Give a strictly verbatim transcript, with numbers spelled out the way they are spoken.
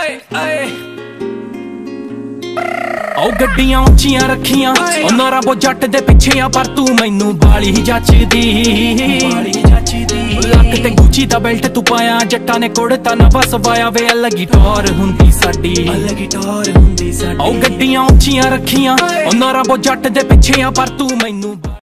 ओ गड्डियां उच्चियां रखियां उन्होंने वो जट दे पिछे आ पर तू मैनू बाली ही जचदी लक ते गुची दा बेल्ट तू पाया जट्टा ने कुड़ता नवा सवाया वे अलग ही टौर हुंदी साडी अलग ही टौर हुंदी साडी ओ गड्डियां उच्चियां रखियां उन्होंने वो जट दे पिछे आ पर तू मैनू